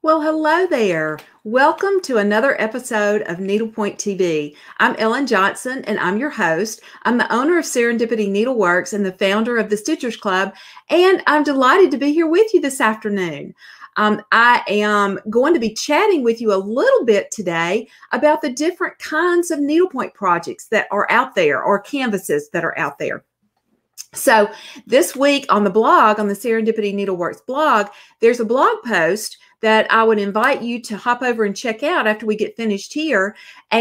Well, hello there. Welcome to another episode of Needlepoint TV. I'm Ellen Johnson, and I'm your host. I'm the owner of Serendipity Needleworks and the founder of the Stitchers Club, and I'm delighted to be here with you this afternoon. I am going to be chatting with you a little bit today about the different kinds of needlepoint projects that are out there, or canvases that are out there. So this week on the blog, on the Serendipity Needleworks blog, there's a blog post that I would invite you to hop over and check out after we get finished here.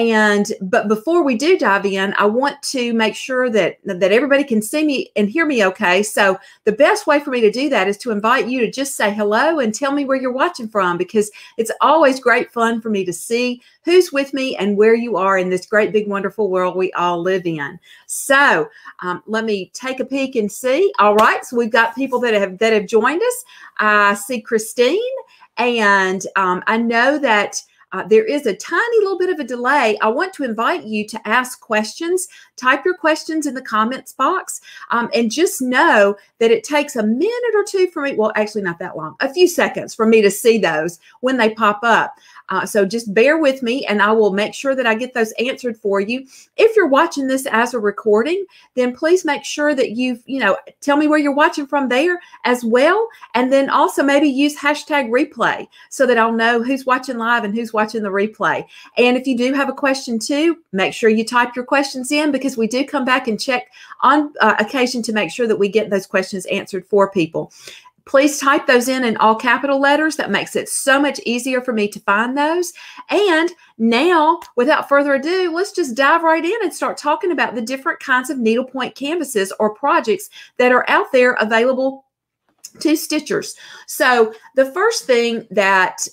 But before we do dive in, I want to make sure that everybody can see me and hear me okay. So the best way for me to do that is to invite you to just say hello and tell me where you're watching from, because it's always great fun for me to see who's with me and where you are in this great, big, wonderful world we all live in. So let me take a peek and see. All right, so we've got people that have joined us. I see Christine. And I know that there is a tiny little bit of a delay. I want to invite you to ask questions. Type your questions in the comments box, and just know that it takes a minute or two for me, well, actually not that long, a few seconds for me to see those when they pop up. So just bear with me, and I will make sure that I get those answered for you. If you're watching this as a recording, then please make sure that tell me where you're watching from there as well. And then also maybe use hashtag replay so that I'll know who's watching live and who's watching the replay. And if you do have a question too, make sure you type your questions in, because we do come back and check on occasion to make sure that we get those questions answered for people. Please type those in all capital letters. That makes it so much easier for me to find those. And now, without further ado, let's just dive right in and start talking about the different kinds of needlepoint canvases or projects that are out there available to stitchers. So the first thing that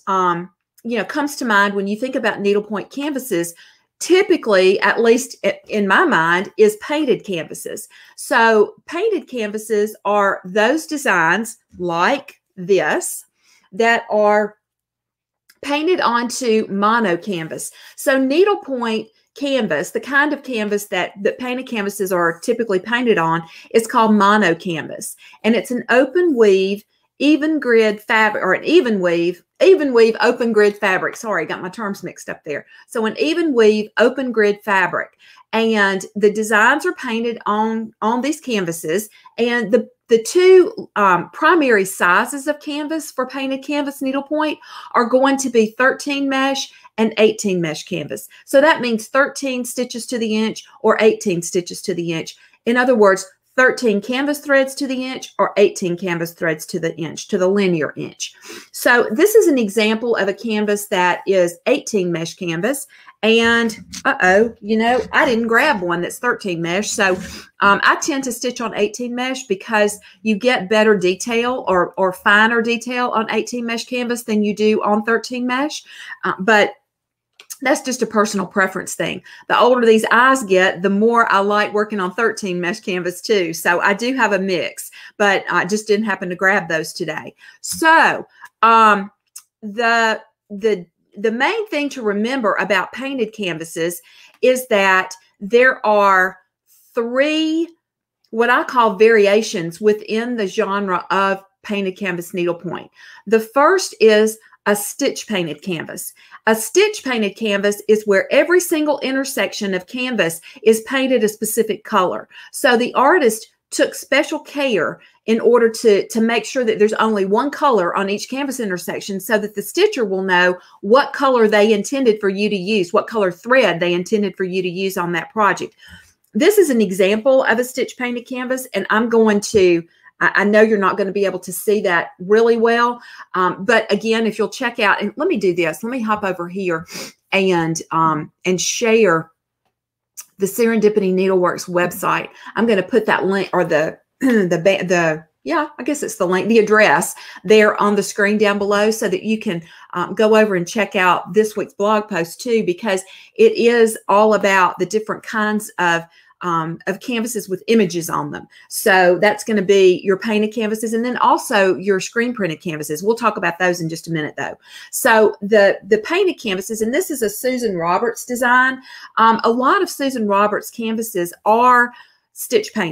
comes to mind when you think about needlepoint canvases, typically, at least in my mind, is painted canvases. So painted canvases are those designs like this that are painted onto mono canvas. So needlepoint canvas, the kind of canvas that painted canvases are typically painted on, is called mono canvas. And it's an open weave, even grid fabric, or an even weave open grid fabric. Sorry, got my terms mixed up there. So an even weave open grid fabric, and the designs are painted on these canvases. And the two primary sizes of canvas for painted canvas needlepoint are going to be 13 mesh and 18 mesh canvas. So that means 13 stitches to the inch or 18 stitches to the inch. In other words, 13 canvas threads to the inch or 18 canvas threads to the inch, to the linear inch. So this is an example of a canvas that is 18 mesh canvas. And I didn't grab one that's 13 mesh. So I tend to stitch on 18 mesh because you get better detail or finer detail on 18 mesh canvas than you do on 13 mesh. But that's just a personal preference thing. The older these eyes get, the more I like working on 13 mesh canvas too. So I do have a mix, but I just didn't happen to grab those today. So the main thing to remember about painted canvases is that there are three, what I call variations within the genre of painted canvas needlepoint. The first is a stitch painted canvas. A stitch painted canvas is where every single intersection of canvas is painted a specific color. So the artist took special care in order to make sure that there's only one color on each canvas intersection, so that the stitcher will know what color they intended for you to use, what color thread they intended for you to use on that project. This is an example of a stitch painted canvas, and I'm going to I know you're not going to be able to see that really well. But again, if you'll check out, and let me do this. Let me hop over here and share the Serendipity Needleworks website. I'm going to put that link, or I guess it's the link, the address there on the screen down below, so that you can go over and check out this week's blog post too, because it is all about the different kinds of canvases with images on them. So that's going to be your painted canvases, and then also your screen printed canvases. We'll talk about those in just a minute though. So the painted canvases, and this is a Susan Roberts design. A lot of Susan Roberts canvases are stitch painted.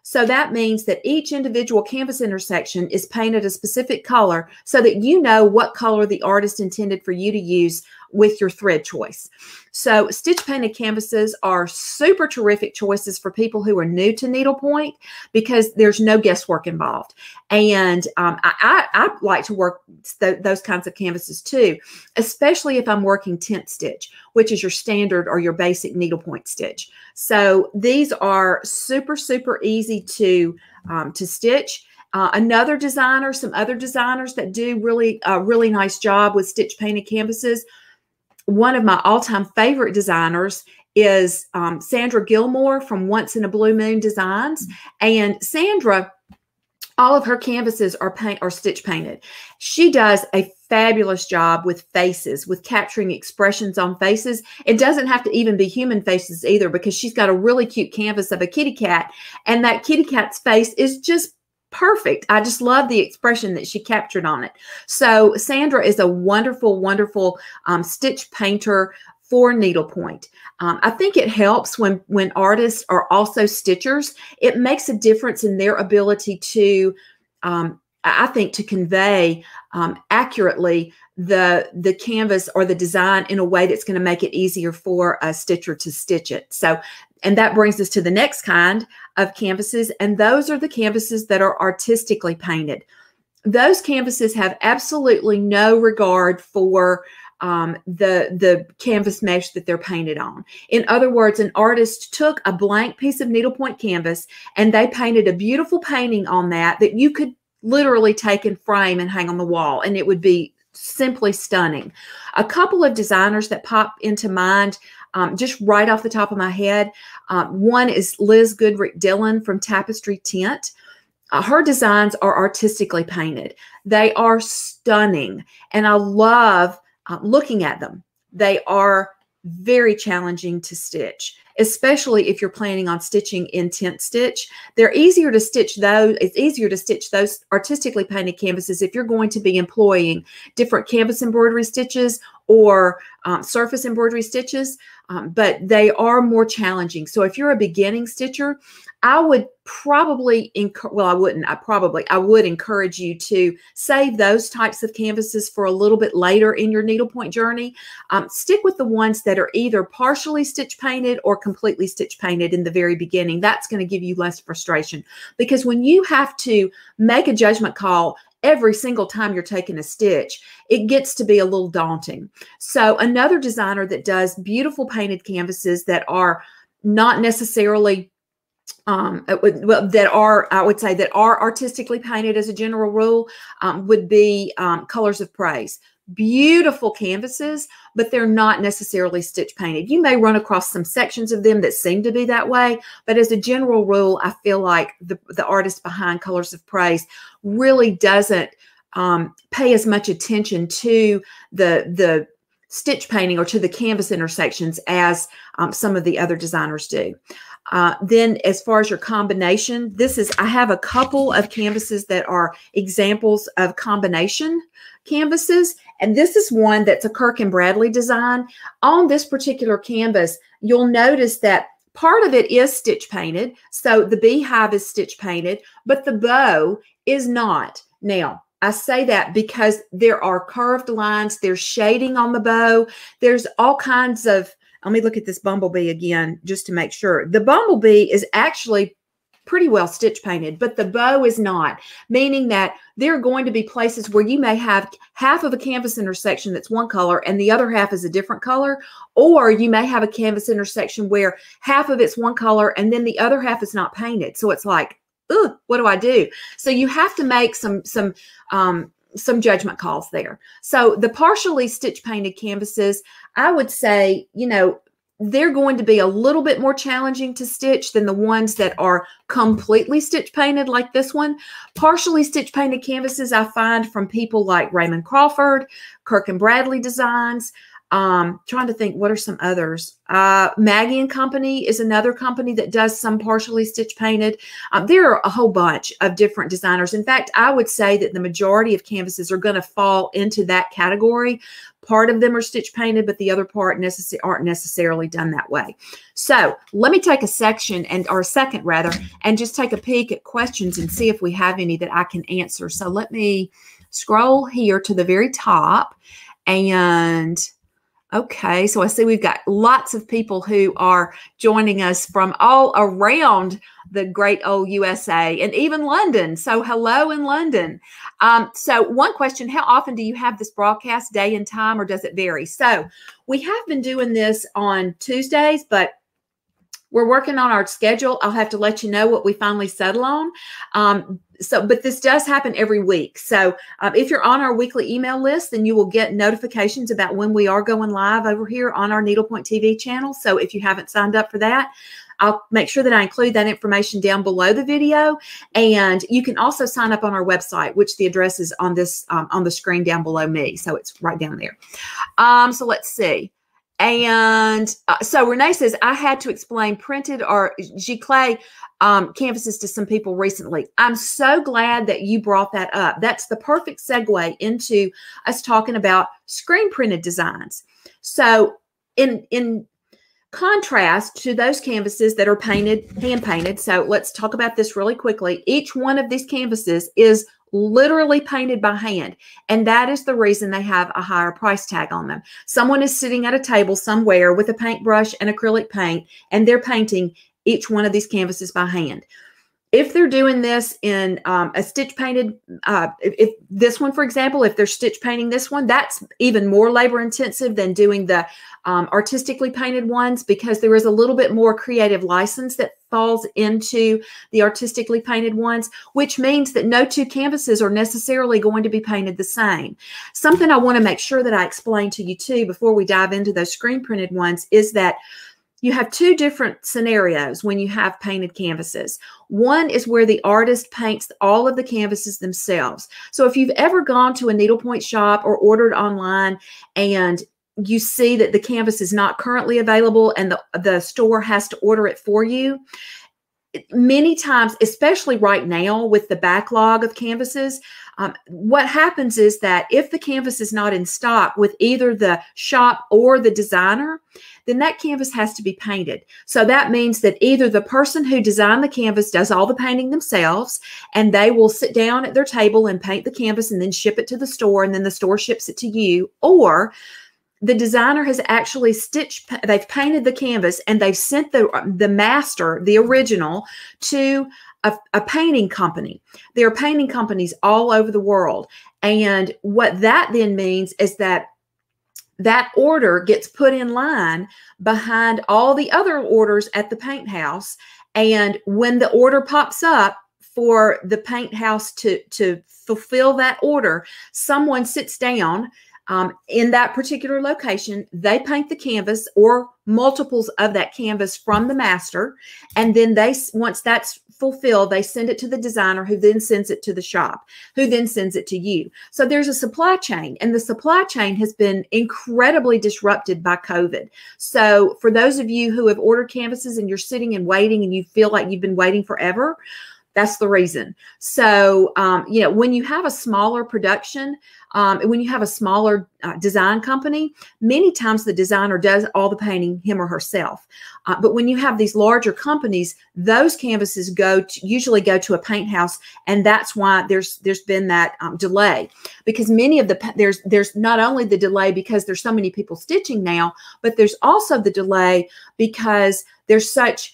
So that means that each individual canvas intersection is painted a specific color so that you know what color the artist intended for you to use with your thread choice. So stitch painted canvases are super terrific choices for people who are new to needlepoint because there's no guesswork involved. And I like to work those kinds of canvases too, especially if I'm working tent stitch, which is your standard or your basic needlepoint stitch. So these are super, super easy to stitch. Some other designers that do really nice job with stitch painted canvases. One of my all-time favorite designers is Sandra Gilmore from Once in a Blue Moon Designs. And Sandra, all of her canvases are stitch painted. She does a fabulous job with faces, with capturing expressions on faces. It doesn't have to even be human faces either, because she's got a really cute canvas of a kitty cat, and that kitty cat's face is just perfect. I just love the expression that she captured on it. So Sandra is a wonderful, wonderful stitch painter for needlepoint. I think it helps when artists are also stitchers. It makes a difference in their ability to, I think, to convey accurately the canvas or the design in a way that's going to make it easier for a stitcher to stitch it. So, and that brings us to the next kind of canvases, and those are the canvases that are artistically painted. Those canvases have absolutely no regard for the canvas mesh that they're painted on. In other words, an artist took a blank piece of needlepoint canvas and they painted a beautiful painting on that you could literally take and frame and hang on the wall, and it would be simply stunning. A couple of designers that pop into mind just right off the top of my head. One is Liz Goodrick Dillon from Tapestry Tint. Her designs are artistically painted. They are stunning, and I love looking at them. They are very challenging to stitch, especially if you're planning on stitching in tent stitch. They're easier to stitch those. It's easier to stitch those artistically painted canvases if you're going to be employing different canvas embroidery stitches or surface embroidery stitches, but they are more challenging. So if you're a beginning stitcher, I would probably, I would encourage you to save those types of canvases for a little bit later in your needlepoint journey. Stick with the ones that are either partially stitch painted or completely stitch painted in the very beginning. That's going to give you less frustration, because when you have to make a judgment call every single time you're taking a stitch, it gets to be a little daunting. So another designer that does beautiful painted canvases that are not necessarily I would say that are artistically painted as a general rule would be Colors of Praise. Beautiful canvases, but they're not necessarily stitch painted. You may run across some sections of them that seem to be that way, but as a general rule, I feel like the artist behind Colors of Praise really doesn't pay as much attention to the stitch painting or to the canvas intersections as some of the other designers do. Then as far as your combination, I have a couple of canvases that are examples of combination canvases. And this is one that's a Kirk and Bradley design. On this particular canvas, you'll notice that part of it is stitch painted. So the beehive is stitch painted, but the bow is not. Now, I say that because there are curved lines, there's shading on the bow, there's all kinds of, let me look at this bumblebee again just to make sure. The bumblebee is actually pretty well stitch painted, but the bow is not, meaning that there are going to be places where you may have half of a canvas intersection that's one color and the other half is a different color, or you may have a canvas intersection where half of it's one color and then the other half is not painted. So it's like, ugh, what do I do? So you have to make some judgment calls there. So the partially stitch painted canvases, I would say, they're going to be a little bit more challenging to stitch than the ones that are completely stitch painted like this one. Partially stitch painted canvases I find from people like Raymond Crawford, Kirk and Bradley Designs. Trying to think, what are some others? Maggie and Company is another company that does some partially stitch painted. There are a whole bunch of different designers. In fact, I would say that the majority of canvases are going to fall into that category. part of them are stitch painted, but the other part aren't necessarily done that way. So let me take a second rather, and just take a peek at questions and see if we have any that I can answer. So let me scroll here to the very top. And okay, so I see we've got lots of people who are joining us from all around the great old USA and even London. So hello in London. So one question, how often do you have this broadcast, day and time, or does it vary? So we have been doing this on Tuesdays, but we're working on our schedule. I'll have to let you know what we finally settle on. But this does happen every week. So if you're on our weekly email list, then you will get notifications about when we are going live over here on our Needlepoint TV channel. So if you haven't signed up for that, I'll make sure that I include that information down below the video. And you can also sign up on our website, which the address is on this on the screen down below me. So it's right down there. So let's see. And so Renee says, I had to explain printed or giclée canvases to some people recently. I'm so glad that you brought that up. That's the perfect segue into us talking about screen printed designs. So in contrast to those canvases that are painted, hand painted. So let's talk about this really quickly. Each one of these canvases is literally painted by hand. And that is the reason they have a higher price tag on them. Someone is sitting at a table somewhere with a paintbrush and acrylic paint, and they're painting each one of these canvases by hand. If they're doing this in a stitch painted, if this one, for example, if they're stitch painting this one, that's even more labor intensive than doing the artistically painted ones, because there is a little bit more creative license that falls into the artistically painted ones, which means that no two canvases are necessarily going to be painted the same. Something I want to make sure that I explain to you too before we dive into those screen printed ones is that you have two different scenarios when you have painted canvases. One is where the artist paints all of the canvases themselves. So if you've ever gone to a needlepoint shop or ordered online and you see that the canvas is not currently available and the store has to order it for you, many times, especially right now with the backlog of canvases, what happens is that if the canvas is not in stock with either the shop or the designer, then that canvas has to be painted. So that means that either the person who designed the canvas does all the painting themselves, and they will sit down at their table and paint the canvas and then ship it to the store, and then the store ships it to you, or the designer has actually they've painted the canvas and they've sent the master, the original, to a painting company. There are painting companies all over the world. And what that then means is that that order gets put in line behind all the other orders at the paint house. And when the order pops up for the paint house to fulfill that order, someone sits down in that particular location, they paint the canvas or multiples of that canvas from the master. And then once that's fulfilled, they send it to the designer, who then sends it to the shop, who then sends it to you. So there's a supply chain, and the supply chain has been incredibly disrupted by COVID. So for those of you who have ordered canvases and you're sitting and waiting and you feel like you've been waiting forever, that's the reason. So, you know, when you have a smaller production, when you have a smaller design company, many times the designer does all the painting, him or herself. But when you have these larger companies, those canvases usually go to a paint house, and that's why there's been that delay. Because many of there's not only the delay because there's so many people stitching now, but there's also the delay because there's such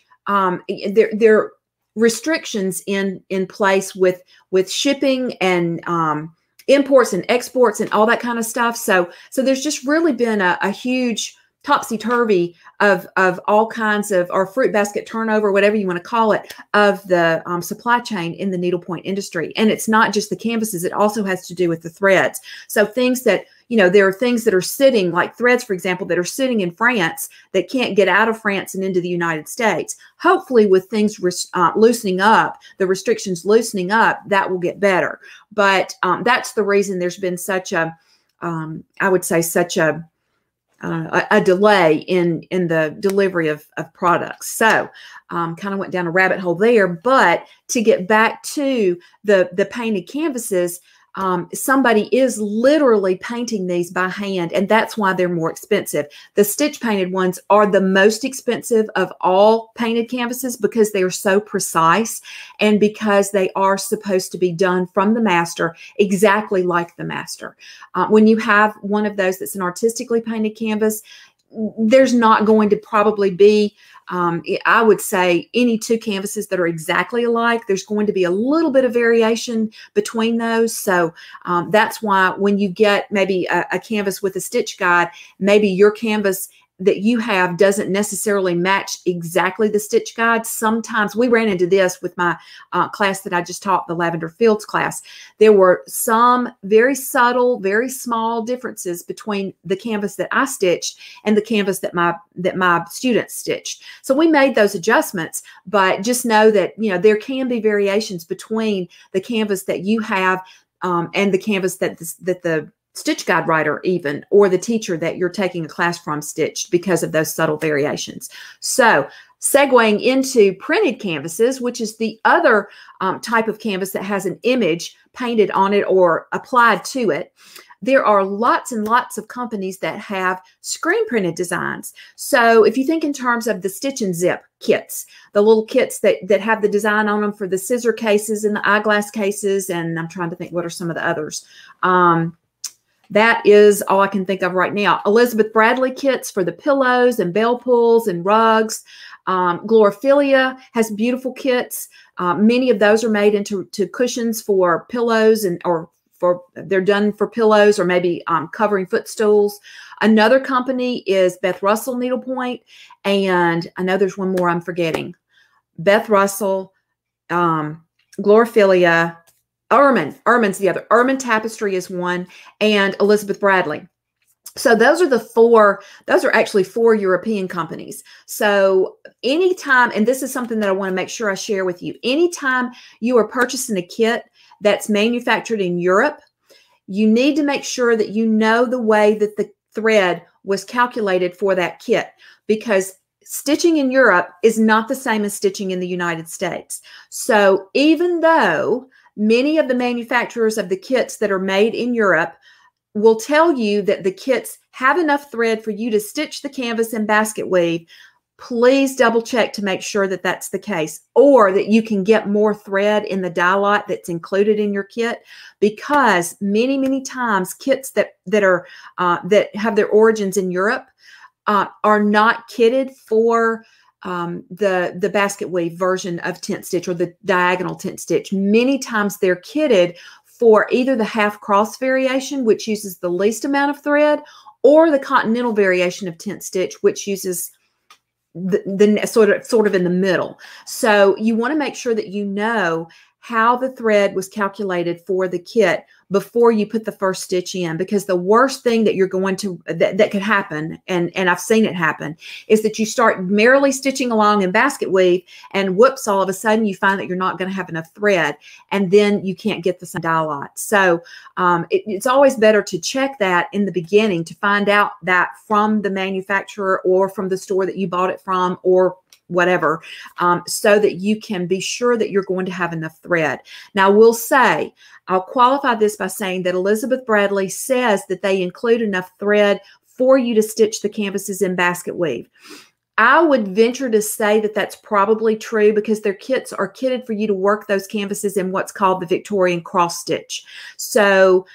there restrictions in place with shipping and imports and exports and all that kind of stuff. So there's just really been a huge topsy-turvy of all kinds of, or fruit basket turnover, whatever you want to call it, of the supply chain in the needlepoint industry. And it's not just the canvases, it also has to do with the threads. So things that, you know, there are things that are sitting, like threads, for example, that are sitting in France that can't get out of France and into the United States. Hopefully with things loosening up, the restrictions loosening up, that will get better. But that's the reason there's been such a, I would say such a delay in the delivery of products. So kind of went down a rabbit hole there. But to get back to the painted canvases, somebody is literally painting these by hand, and that's why they're more expensive. The stitch painted ones are the most expensive of all painted canvases because they are so precise and because they are supposed to be done from the master exactly like the master. When you have one of those that's an artistically painted canvas, there's not going to probably be, I would say, any two canvases that are exactly alike. There's going to be a little bit of variation between those. So that's why when you get maybe a canvas with a stitch guide, maybe your canvas that you have doesn't necessarily match exactly the stitch guide. Sometimes we ran into this with my class that I just taught, the Lavender Fields class. There were some very subtle, very small differences between the canvas that I stitched and the canvas that my students stitched. So we made those adjustments, but just know that, you know, there can be variations between the canvas that you have and the canvas that the stitch guide writer even, or the teacher that you're taking a class from stitched, because of those subtle variations. So segueing into printed canvases, which is the other type of canvas that has an image painted on it or applied to it, there are lots and lots of companies that have screen printed designs. So if you think in terms of the Stitch and Zip kits, the little kits that have the design on them for the scissor cases and the eyeglass cases, and I'm trying to think what are some of the others. That is all I can think of right now. Elizabeth Bradley kits for the pillows and bell pulls and rugs. Glorophilia has beautiful kits. Many of those are made into cushions for pillows, they're done for pillows or maybe covering footstools. Another company is Beth Russell Needlepoint, and I know there's one more I'm forgetting. Beth Russell, Glorophilia, Ermin's the other. Ermin Tapestry is one, and Elizabeth Bradley. So those are actually four European companies. So anytime, and this is something that I want to make sure I share with you, anytime you are purchasing a kit that's manufactured in Europe, you need to make sure that you know the way that the thread was calculated for that kit, because stitching in Europe is not the same as stitching in the United States. So even though many of the manufacturers of the kits that are made in Europe will tell you that the kits have enough thread for you to stitch the canvas in basket weave, please double check to make sure that that's the case, or that you can get more thread in the dye lot that's included in your kit, because many, many times kits that have their origins in Europe are not kitted for the basket weave version of tent stitch or the diagonal tent stitch. Many times they're kitted for either the half cross variation, which uses the least amount of thread, or the continental variation of tent stitch, which uses the sort of in the middle. So you want to make sure that you know how the thread was calculated for the kit before you put the first stitch in, because the worst thing that you're going to that could happen, and I've seen it happen, is that you start merrily stitching along in basket weave, and whoops, all of a sudden you find that you're not going to have enough thread, and then you can't get the same dye lot. So it's always better to check that in the beginning to find out that from the manufacturer or from the store that you bought it from, or whatever, so that you can be sure that you're going to have enough thread. Now, I'll qualify this by saying that Elizabeth Bradley says that they include enough thread for you to stitch the canvases in basket weave. I would venture to say that that's probably true, because their kits are kitted for you to work those canvases in what's called the Victorian cross stitch. So,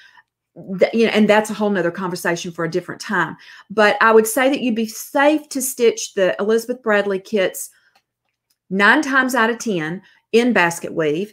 and that's a whole nother conversation for a different time. But I would say that you'd be safe to stitch the Elizabeth Bradley kits 9 times out of 10 in basket weave.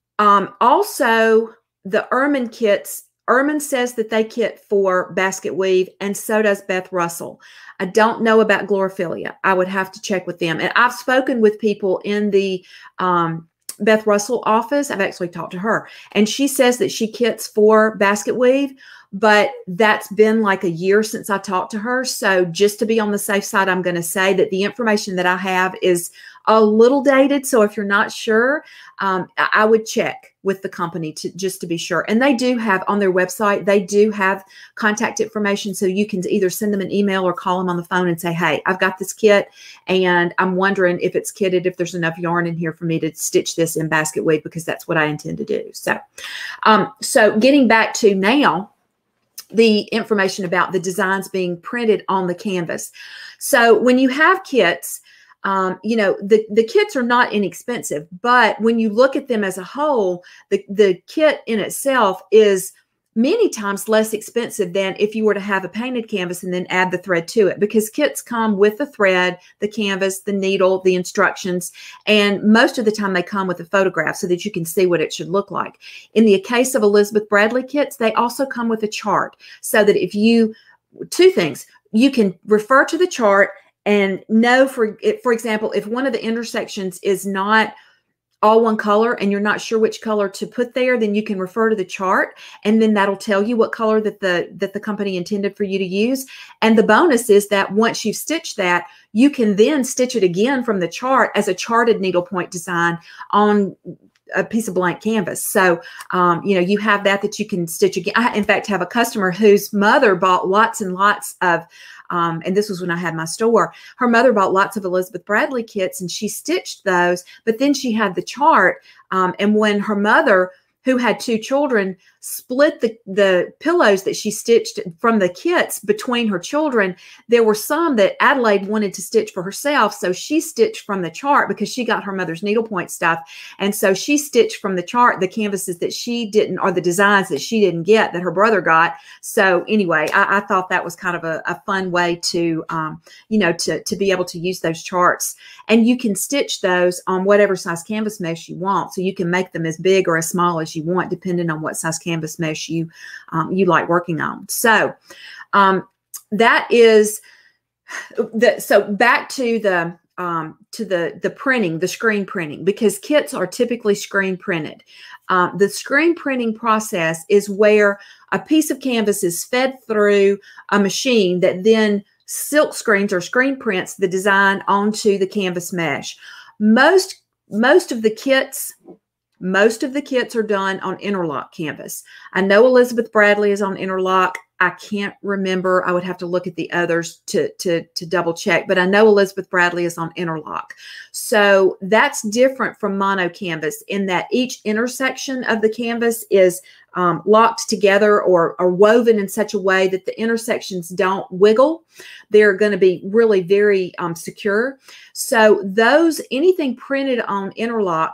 Also, the Ermin kits, Ermin says that they kit for basket weave, and so does Beth Russell. I don't know about Glorophilia. I would have to check with them. And I've spoken with people in the Beth Russell office. I've actually talked to her, and she says that she kits for basket weave, but that's been like a year since I talked to her. So just to be on the safe side, I'm going to say that the information that I have is a little dated. So if you're not sure, I would check with the company just to be sure. And they do have on their website, they do have contact information. So you can either send them an email or call them on the phone and say, hey, I've got this kit and I'm wondering if it's kitted, if there's enough yarn in here for me to stitch this in basket weave, because that's what I intend to do. So, so getting back to now, the information about the designs being printed on the canvas. So when you have kits, you know, the kits are not inexpensive, but when you look at them as a whole, the kit in itself is many times less expensive than if you were to have a painted canvas and then add the thread to it, because kits come with the thread, the canvas, the needle, the instructions, and most of the time they come with a photograph so that you can see what it should look like. In the case of Elizabeth Bradley kits, they also come with a chart so that if you, two things, you can refer to the chart and know, for example, if one of the intersections is not all one color and you're not sure which color to put there, then you can refer to the chart and then that'll tell you what color that the company intended for you to use. And the bonus is that once you've stitched that, you can then stitch it again from the chart as a charted needlepoint design on a piece of blank canvas. So, you know, you have that you can stitch again. I, in fact, have a customer whose mother bought lots and lots of, and this was when I had my store, her mother bought lots of Elizabeth Bradley kits and she stitched those, but then she had the chart. And when her mother, who had 2 children, split the pillows that she stitched from the kits between her children, there were some that Adelaide wanted to stitch for herself. So she stitched from the chart because she got her mother's needlepoint stuff. And so she stitched from the chart the canvases that she didn't, or the designs that she didn't get that her brother got. So anyway, I thought that was kind of a fun way to, you know, to be able to use those charts. And you can stitch those on whatever size canvas mesh you want. So you can make them as big or as small as you want, depending on what size canvas mesh you like working on. So that is so back to the printing, the screen printing, because kits are typically screen printed. The screen printing process is where a piece of canvas is fed through a machine that then silk screens or screen prints the design onto the canvas mesh. Most of the kits are done on interlock canvas. I know Elizabeth Bradley is on interlock. I can't remember. I would have to look at the others to double check, but I know Elizabeth Bradley is on interlock. So that's different from mono canvas in that each intersection of the canvas is locked together or woven in such a way that the intersections don't wiggle. They're going to be really very secure. So anything printed on interlock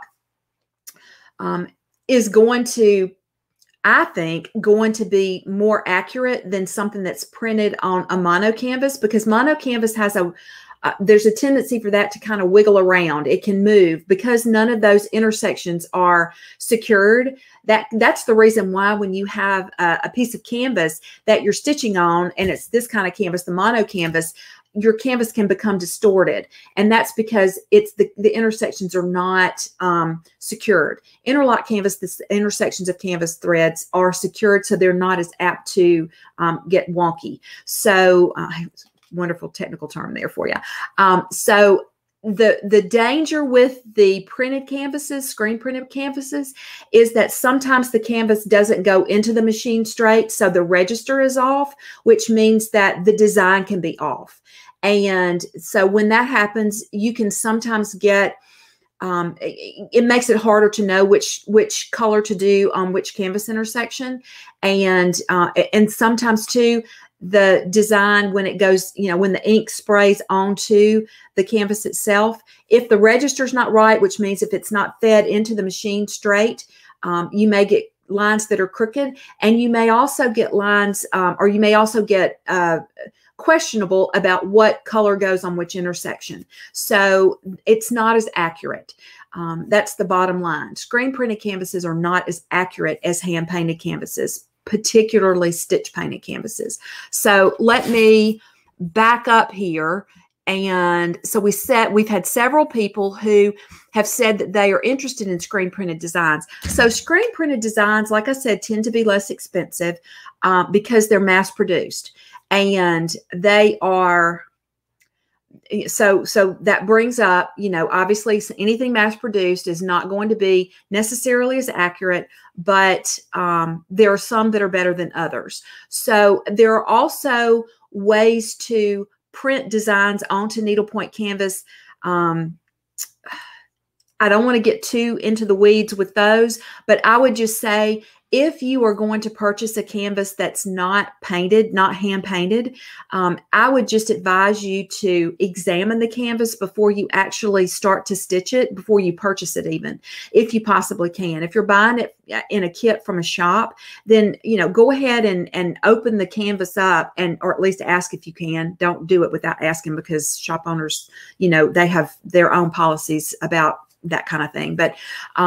is going to, I think, going to be more accurate than something that's printed on a mono canvas, because mono canvas has there's a tendency for that to kind of wiggle around. It can move because none of those intersections are secured. That's the reason why when you have a piece of canvas that you're stitching on, and it's this kind of canvas, the mono canvas, your canvas can become distorted. And that's because it's the intersections are not secured. Interlock canvas, the intersections of canvas threads are secured, so they're not as apt to get wonky. So wonderful technical term there for you. So the danger with the printed canvases, screen printed canvases, is that sometimes the canvas doesn't go into the machine straight, so the register is off, which means that the design can be off. And so when that happens, you can sometimes get, it makes it harder to know which color to do on which canvas intersection. And sometimes too, the design, when it goes, you know, when the ink sprays onto the canvas itself, if the register's not right, which means if it's not fed into the machine straight, you may get lines that are crooked, and you may also get lines, or you may also get questionable about what color goes on which intersection. So it's not as accurate. That's the bottom line. Screen printed canvases are not as accurate as hand painted canvases, particularly stitch painted canvases. So let me back up here. And so we've had several people who have said that they are interested in screen printed designs. So screen printed designs, like I said, tend to be less expensive because they're mass produced, and they are So that brings up, obviously anything mass produced is not going to be necessarily as accurate, but there are some that are better than others. So there are also ways to print designs onto needlepoint canvas. I don't want to get too into the weeds with those, but I would just say, if you are going to purchase a canvas that's not painted, not hand painted, I would just advise you to examine the canvas before you actually start to stitch it, before you purchase it even, if you possibly can. If you're buying it in a kit from a shop, then, go ahead and open the canvas up, or at least ask if you can. Don't do it without asking, because shop owners, they have their own policies about that kind of thing. But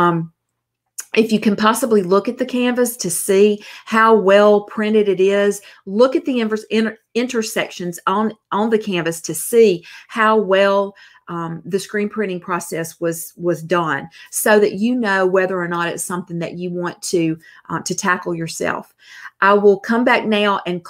if you can possibly look at the canvas to see how well printed it is, look at the intersections on the canvas to see how well the screen printing process was done, so that you know whether or not it's something that you want to tackle yourself. I will come back now and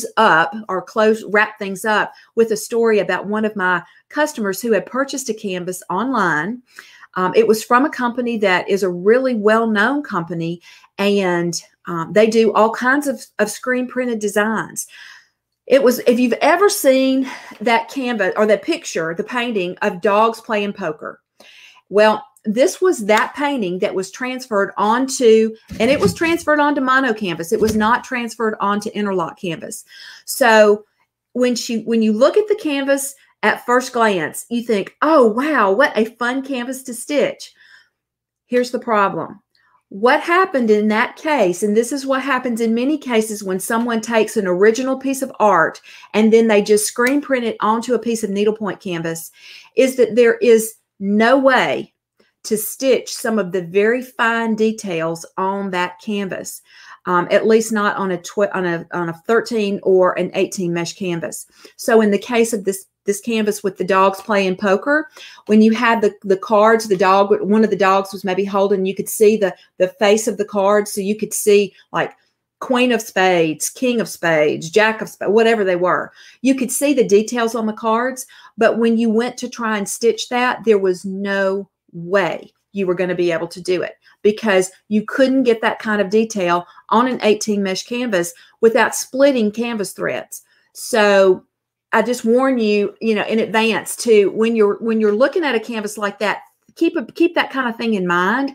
wrap things up with a story about one of my customers who had purchased a canvas online. It was from a company that is a really well-known company, and they do all kinds of screen printed designs. It was, if you've ever seen that canvas or that picture, the painting of dogs playing poker. Well, this was that painting that was transferred onto, and it was transferred onto mono canvas. It was not transferred onto interlock canvas. So when you look at the canvas, at first glance, you think, oh, wow, what a fun canvas to stitch. Here's the problem. What happened in that case, and this is what happens in many cases when someone takes an original piece of art and then they just screen print it onto a piece of needlepoint canvas, is that there is no way to stitch some of the very fine details on that canvas. At least not on a 13 or an 18 mesh canvas. So in the case of this canvas with the dogs playing poker, when you had the cards, one of the dogs was maybe holding, you could see the face of the cards, so you could see like Queen of Spades, King of Spades, Jack of Spades, whatever they were. You could see the details on the cards, but when you went to try and stitch that, there was no way you were going to be able to do it, because you couldn't get that kind of detail on an 18 mesh canvas without splitting canvas threads. So I just warn you, in advance, to when you're looking at a canvas like that, keep that kind of thing in mind.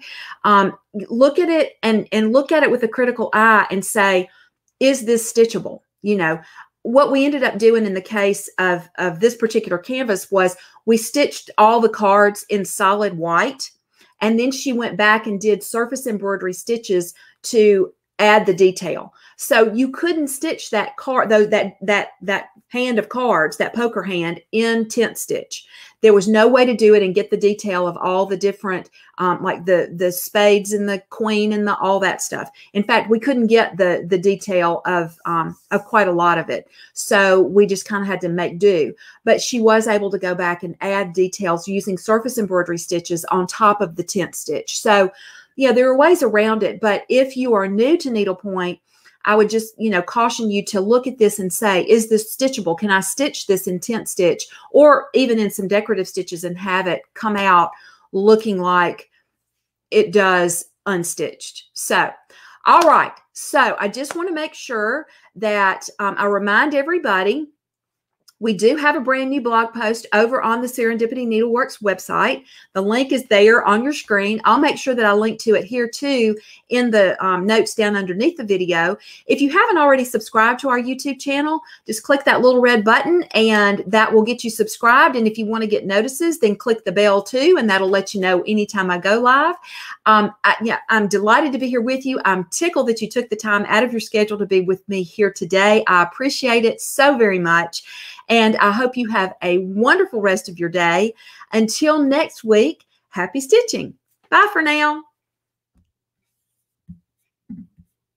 Look at it and look at it with a critical eye and say, is this stitchable? What we ended up doing in the case of this particular canvas was we stitched all the cards in solid white, and then she went back and did surface embroidery stitches to add the detail. So you couldn't stitch that card, that hand of cards, that poker hand, in tent stitch. There was no way to do it and get the detail of all the different, like the spades and the queen and all that stuff. In fact, we couldn't get the detail of quite a lot of it. So we just kind of had to make do. But she was able to go back and add details using surface embroidery stitches on top of the tent stitch. So yeah, there are ways around it. But if you are new to needlepoint, I would just, caution you to look at this and say, is this stitchable? Can I stitch this in tent stitch or even in some decorative stitches and have it come out looking like it does unstitched? So, all right. So I just want to make sure that I remind everybody, we do have a brand new blog post over on the Serendipity Needleworks website. The link is there on your screen. I'll make sure that I link to it here too in the notes down underneath the video. If you haven't already subscribed to our YouTube channel, just click that little red button and that will get you subscribed. And if you want to get notices, then click the bell too, and that'll let you know anytime I go live. I'm delighted to be here with you. I'm tickled that you took the time out of your schedule to be with me here today. I appreciate it so very much. And I hope you have a wonderful rest of your day. Until next week, happy stitching. Bye for now.